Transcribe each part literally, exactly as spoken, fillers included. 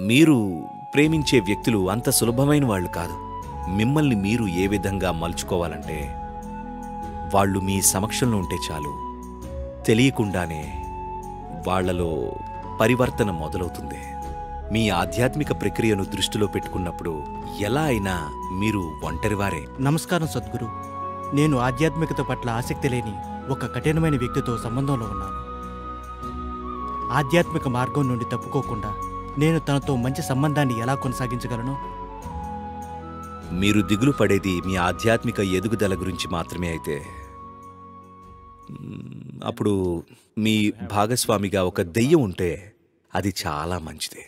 మీరు ప్రేమించే వ్యక్తులు అంత సులభమైన వాళ్ళు కాదు. మిమ్మల్ని మీరు ఏ విధంగా మలుచుకోవాలంటే వాళ్ళు మీ సమక్షంలో ఉంటే చాలు, తెలియకుండానే వాళ్లలో పరివర్తన మొదలవుతుంది. మీ ఆధ్యాత్మిక ప్రక్రియను దృష్టిలో పెట్టుకున్నప్పుడు ఎలా అయినా మీరు ఒంటరివారే. నమస్కారం సద్గురు. నేను ఆధ్యాత్మికత పట్ల ఆసక్తి లేని ఒక కఠినమైన వ్యక్తితో సంబంధంలో ఉన్నాను. ఆధ్యాత్మిక మార్గం నుండి తప్పుకోకుండా నేను తనతో మంచి సంబంధాన్ని ఎలా కొనసాగించగలను? మీరు దిగులు పడేది మీ ఆధ్యాత్మిక ఎదుగుదల గురించి మాత్రమే అయితే అప్పుడు మీ భాగస్వామిగా ఒక దెయ్యం ఉంటే అది చాలా మంచిది.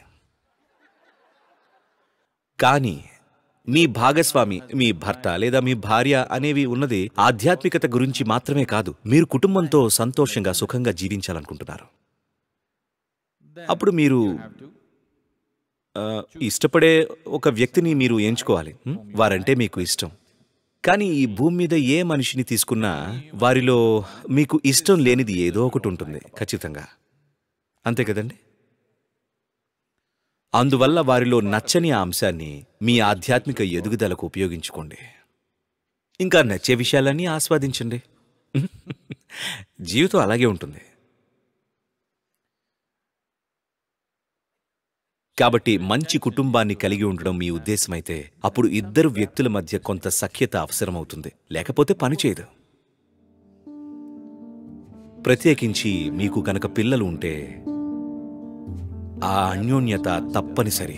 కానీ మీ భాగస్వామి, మీ భర్త లేదా మీ భార్య అనేవి ఉన్నది ఆధ్యాత్మికత గురించి మాత్రమే కాదు. మీరు కుటుంబంతో సంతోషంగా సుఖంగా జీవించాలనుకుంటున్నారు. అప్పుడు మీరు ఇష్టపడే ఒక వ్యక్తిని మీరు ఎంచుకోవాలి. వారంటే మీకు ఇష్టం. కానీ ఈ భూమి మీద ఏ మనిషిని తీసుకున్నా వారిలో మీకు ఇష్టం లేనిది ఏదో ఒకటి ఉంటుంది ఖచ్చితంగా. అంతే కదండి? అందువల్ల వారిలో నచ్చని ఆ అంశాన్ని మీ ఆధ్యాత్మిక ఎదుగుదలకు ఉపయోగించుకోండి. ఇంకా నచ్చే విషయాలన్నీ ఆస్వాదించండి. జీవితం అలాగే ఉంటుంది. కాబట్టి మంచి కుటుంబాన్ని కలిగి ఉండడం మీ ఉద్దేశమైతే అప్పుడు ఇద్దరు వ్యక్తుల మధ్య కొంత సఖ్యత అవసరమవుతుంది, లేకపోతే పనిచేయదు. ప్రత్యేకించి మీకు కనుక పిల్లలు ఉంటే ఆ అన్యోన్యత తప్పనిసరి.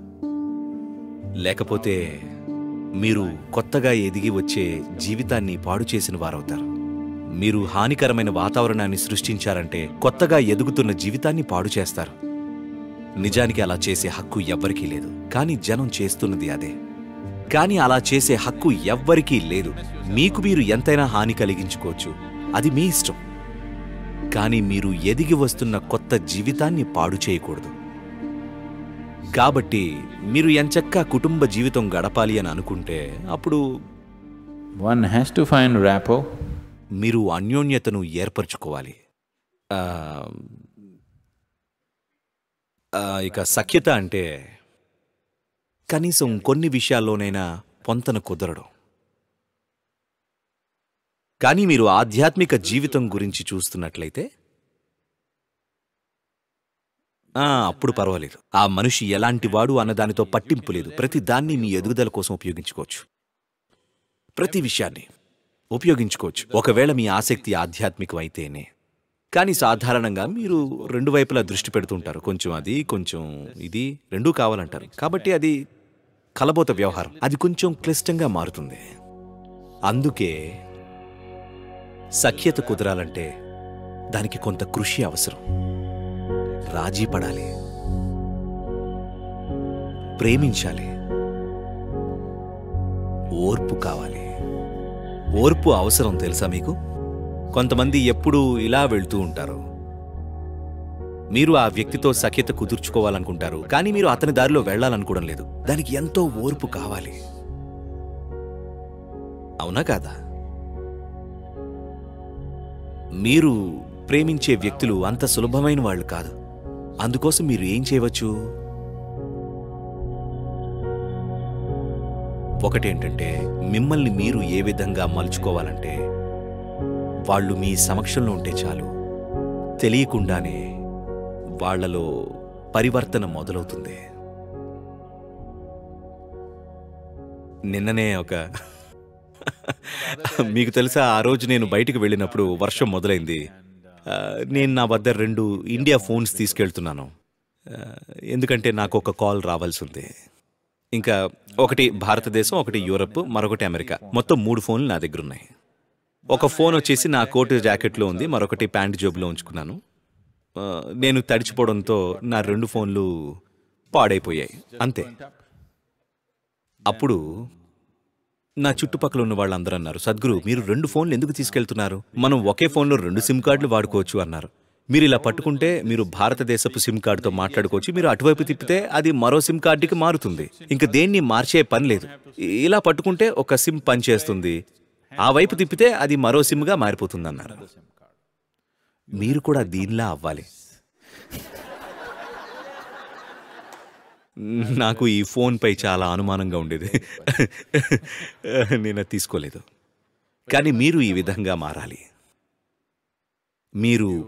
లేకపోతే మీరు కొత్తగా ఎదిగి వచ్చే జీవితాన్ని పాడు చేసిన వారవుతారు. మీరు హానికరమైన వాతావరణాన్ని సృష్టించారంటే కొత్తగా ఎదుగుతున్న జీవితాన్ని పాడు చేస్తారు. నిజానికి అలా చేసే హక్కు ఎవ్వరికీ లేదు, కానీ జనం చేస్తున్నది అదే. కానీ అలా చేసే హక్కు ఎవ్వరికీ లేదు. మీకు మీరు ఎంతైనా హాని కలిగించుకోవచ్చు, అది మీ ఇష్టం. కానీ మీరు ఎదిగి వస్తున్న కొత్త జీవితాన్ని పాడు చేయకూడదు. కాబట్టి మీరు ఎంచక్కా కుటుంబ జీవితం గడపాలి అని అనుకుంటే అప్పుడు one has to find rapport. మీరు అన్యోన్యతను ఏర్పరచుకోవాలి. ఇక సఖ్యత అంటే కనీసం కొన్ని విషయాల్లోనైనా పొంతన కుదరడం. కానీ మీరు ఆధ్యాత్మిక జీవితం గురించి చూస్తున్నట్లయితే అప్పుడు పర్వాలేదు. ఆ మనిషి ఎలాంటివాడు అన్నదానితో పట్టింపు లేదు. ప్రతి దాన్ని మీ ఎదుగుదల కోసం ఉపయోగించుకోవచ్చు. ప్రతి విషయాన్ని ఉపయోగించుకోవచ్చు, ఒకవేళ మీ ఆసక్తి ఆధ్యాత్మికం అయితేనే. కానీ సాధారణంగా మీరు రెండు వైపులా దృష్టి పెడుతుంటారు. కొంచెం అది, కొంచెం ఇది, రెండూ కావాలంటారు. కాబట్టి అది కలబోత వ్యవహారం. అది కొంచెం క్లిష్టంగా మారుతుంది. అందుకే సఖ్యత కుదరాలంటే దానికి కొంత కృషి అవసరం. రాజీ పడాలి, ప్రేమించాలి, ఓర్పు కావాలి. ఓర్పు అవసరం తెలుసా మీకు? కొంతమంది ఎప్పుడూ ఇలా వెళ్తూ ఉంటారు. మీరు ఆ వ్యక్తితో సఖ్యత కుదుర్చుకోవాలనుకుంటారు, కానీ మీరు అతని దారిలో వెళ్లాలనుకోవడం లేదు. దానికి ఎంతో ఓర్పు కావాలి. అవునా కాదా? మీరు ప్రేమించే వ్యక్తులు అంత సులభమైన వాళ్ళు కాదు. అందుకోసం మీరు ఏం చేయవచ్చు? ఒకటేంటంటే మిమ్మల్ని మీరు ఏ విధంగా మలుచుకోవాలంటే వాళ్ళు మీ సమక్షంలో ఉంటే చాలు, తెలియకుండానే వాళ్లలో పరివర్తన మొదలవుతుంది. నిన్ననే ఒక మీకు తెలుసా, ఆ రోజు నేను బయటికి వెళ్ళినప్పుడు వర్షం మొదలైంది. నేను నా వద్ద రెండు ఇండియా ఫోన్స్ తీసుకెళ్తున్నాను, ఎందుకంటే నాకు ఒక కాల్ రావాల్సి ఉంది. ఇంకా ఒకటి భారతదేశం, ఒకటి యూరప్, మరొకటి అమెరికా. మొత్తం మూడు ఫోన్లు నా దగ్గర ఉన్నాయి. ఒక ఫోన్ వచ్చేసి నా కోటు జాకెట్లో ఉంది, మరొకటి ప్యాంట్ జోబులో ఉంచుకున్నాను. నేను తడిచిపోవడంతో నా రెండు ఫోన్లు పాడైపోయాయి, అంతే. అప్పుడు నా చుట్టుపక్కల ఉన్న వాళ్ళందరూ అన్నారు, సద్గురు మీరు రెండు ఫోన్లు ఎందుకు తీసుకెళ్తున్నారు? మనం ఒకే ఫోన్లో రెండు సిమ్ కార్డులు వాడుకోవచ్చు అన్నారు. మీరు ఇలా పట్టుకుంటే మీరు భారతదేశపు సిమ్ కార్డుతో మాట్లాడుకోవచ్చు, మీరు అటువైపు తిప్పితే అది మరో సిమ్ కార్డుకి మారుతుంది. ఇంకా దేన్ని మార్చే పని లేదు. ఇలా పట్టుకుంటే ఒక సిమ్ పనిచేస్తుంది, ఆ వైపు తిప్పితే అది మరో సిమ్గా మారిపోతుంది అన్నారు. మీరు కూడా దీనిలా అవ్వాలి. నాకు ఈ ఫోన్పై చాలా అనుమానంగా ఉండేది. నేను అది తీసుకోలేదు. కానీ మీరు ఈ విధంగా మారాలి. మీరు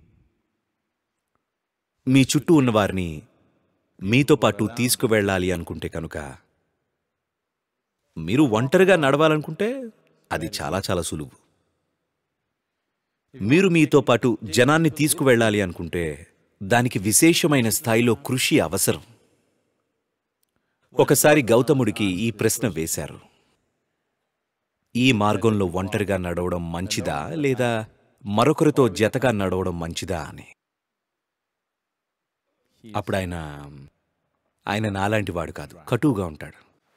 మీ చుట్టూ ఉన్నవారిని మీతో పాటు తీసుకువెళ్ళాలి అనుకుంటే కనుక, మీరు ఒంటరిగా నడవాలనుకుంటే అది చాలా చాలా సులువు. మీరు మీతో పాటు జనాన్ని తీసుకువెళ్ళాలి అనుకుంటే దానికి విశేషమైన స్థాయిలో కృషి అవసరం. ఒకసారి గౌతముడికి ఈ ప్రశ్న వేశారు, ఈ మార్గంలో ఒంటరిగా నడవడం మంచిదా లేదా మరొకరితో జతగా నడవడం మంచిదా అని. అప్పుడు ఆయన ఆయన నాలాంటి వాడు కాదు, కటువుగా ఉంటాడు.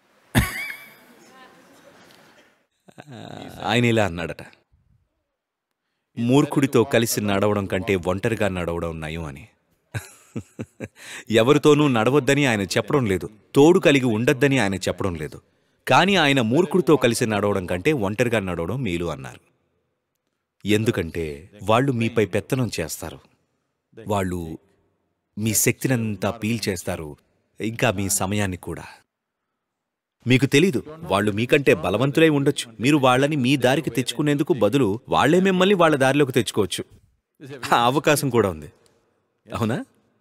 ఆయన ఇలా అన్నాడట, మూర్ఖుడితో కలిసి నడవడం కంటే ఒంటరిగా నడవడం నయం అని. ఎవరితోనూ నడవద్దని ఆయన చెప్పడం లేదు, తోడు కలిగి ఉండొద్దని ఆయన చెప్పడం లేదు. కానీ ఆయన మూర్ఖుడితో కలిసి నడవడం కంటే ఒంటరిగా నడవడం మేలు అన్నారు. ఎందుకంటే వాళ్ళు మీపై పెత్తనం చేస్తారు, వాళ్ళు మీ శక్తినంతా పీల్చేస్తారు, ఇంకా మీ సమయాన్ని కూడా. మీకు తెలీదు, వాళ్ళు మీకంటే బలవంతులై ఉండొచ్చు. మీరు వాళ్ళని మీ దారికి తెచ్చుకునేందుకు బదులు వాళ్లే మిమ్మల్ని వాళ్ళ దారిలోకి తెచ్చుకోవచ్చు. ఆ అవకాశం కూడా ఉంది, అవునా?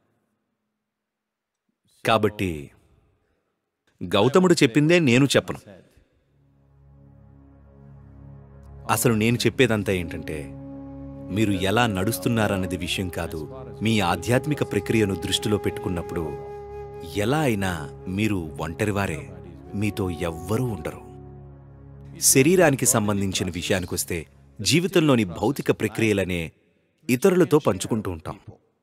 కాబట్టి గౌతముడు చెప్పిందే నేను చెప్పను. అసలు నేను చెప్పేదంతా ఏంటంటే, మీరు ఎలా నడుస్తున్నారన్నది విషయం కాదు. మీ ఆధ్యాత్మిక ప్రక్రియను దృష్టిలో పెట్టుకున్నప్పుడు ఎలా అయినా మీరు ఒంటరివారే, మీతో ఎవ్వరూ ఉండరు. శరీరానికి సంబంధించిన విషయానికొస్తే జీవితంలోని భౌతిక ప్రక్రియలనే ఇతరులతో పంచుకుంటూ ఉంటాం.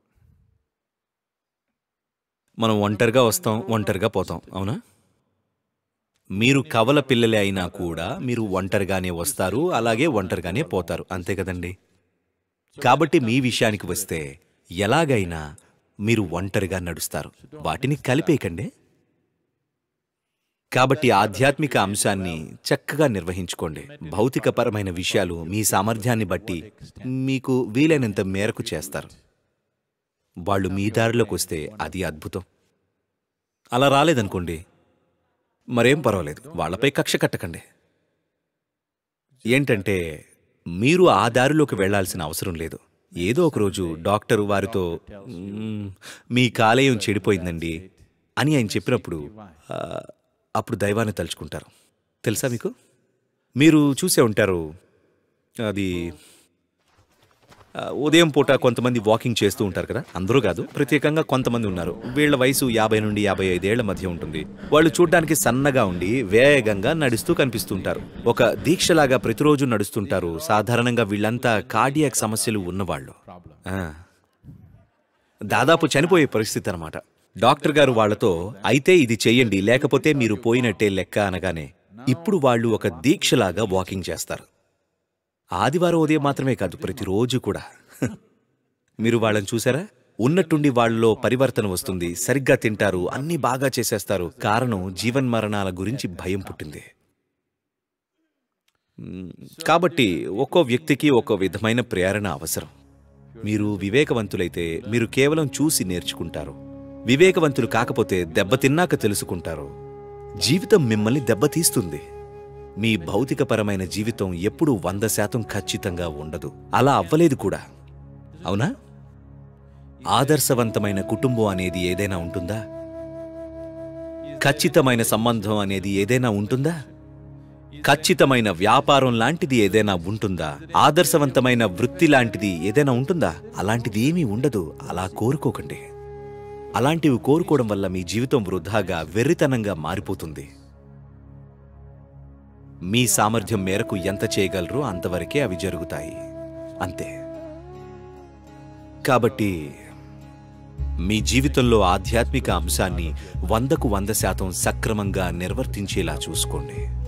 మనం ఒంటరిగా వస్తాం, ఒంటరిగా పోతాం, అవునా? మీరు కవల పిల్లలే అయినా కూడా మీరు ఒంటరిగానే వస్తారు, అలాగే ఒంటరిగానే పోతారు, అంతే కదండి? కాబట్టి మీ విషయానికి వస్తే ఎలాగైనా మీరు ఒంటరిగా నడుస్తారు, వాటిని కలిపేయకండి. కాబట్టి ఆధ్యాత్మిక అంశాన్ని చక్కగా నిర్వహించుకోండి. భౌతికపరమైన విషయాలు మీ సామర్థ్యాన్ని బట్టి మీకు వీలైనంత మేరకు చేస్తారు. వాళ్ళు మీ దారిలోకి వస్తే అది అద్భుతం. అలా రాలేదనుకోండి, మరేం పర్వాలేదు, వాళ్లపై కక్ష కట్టకండి. ఏంటంటే మీరు ఆ దారిలోకి వెళ్లాల్సిన అవసరం లేదు. ఏదో ఒకరోజు డాక్టరు వారితో మీ కాలేయం చెడిపోయిందండి అని ఆయన చెప్పినప్పుడు అప్పుడు దైవాన్ని తలుచుకుంటారు. తెలుసా మీకు? మీరు చూసే ఉంటారు, అది ఉదయం పూట కొంతమంది వాకింగ్ చేస్తూ ఉంటారు కదా. అందరూ కాదు, ప్రత్యేకంగా కొంతమంది ఉన్నారు. వీళ్ల వయసు యాభై నుండి యాభై ఐదేళ్ల మధ్య ఉంటుంది. వాళ్ళు చూడ్డానికి సన్నగా ఉండి వేగంగా నడుస్తూ కనిపిస్తుంటారు. ఒక దీక్షలాగా ప్రతిరోజు నడుస్తుంటారు. సాధారణంగా వీళ్ళంతా కార్డియాక్ సమస్యలు ఉన్నవాళ్ళు, దాదాపు చనిపోయే పరిస్థితి అన్నమాట. డాక్టర్ గారు వాళ్లతో, అయితే ఇది చెయ్యండి లేకపోతే మీరు పోయినట్టే లెక్క అనగానే ఇప్పుడు వాళ్ళు ఒక దీక్షలాగా వాకింగ్ చేస్తారు. ఆదివారం ఉదయం మాత్రమే కాదు, ప్రతిరోజు కూడా. మీరు వాళ్ళని చూసారా? ఉన్నట్టుండి వాళ్ళలో పరివర్తన వస్తుంది. సరిగ్గా తింటారు, అన్నీ బాగా చేసేస్తారు. కారణం జీవన్మరణాల గురించి భయం పుట్టింది. కాబట్టి ఒక్కో వ్యక్తికి ఒక్కో విధమైన ప్రేరణ అవసరం. మీరు వివేకవంతులైతే మీరు కేవలం చూసి నేర్చుకుంటారు. వివేకవంతులు కాకపోతే దెబ్బతిన్నాక తెలుసుకుంటారు. జీవితం మిమ్మల్ని దెబ్బతీస్తుంది. మీ భౌతికపరమైన జీవితం ఎప్పుడూ వంద శాతం ఖచ్చితంగా ఉండదు. అలా అవ్వలేదు కూడా, అవునా? ఆదర్శవంతమైన కుటుంబం అనేది ఏదైనా ఉంటుందా? ఖచ్చితమైన సంబంధం అనేది ఏదైనా ఉంటుందా? ఖచ్చితమైన వ్యాపారం లాంటిది ఏదైనా ఉంటుందా? ఆదర్శవంతమైన వృత్తి లాంటిది ఏదైనా ఉంటుందా? అలాంటిది ఏమీ ఉండదు. అలా కోరుకోకండి. అలాంటివి కోరుకోవడం వల్ల మీ జీవితం వృధాగా, వెర్రితనంగా మారిపోతుంది. మీ సామర్థ్యం మేరకు ఎంత చేయగలరో అంతవరకే అవి జరుగుతాయి, అంతే. కాబట్టి మీ జీవితంలో ఆధ్యాత్మిక అంశాన్ని వందకు వంద శాతం సక్రమంగా నిర్వర్తించేలా చూసుకోండి.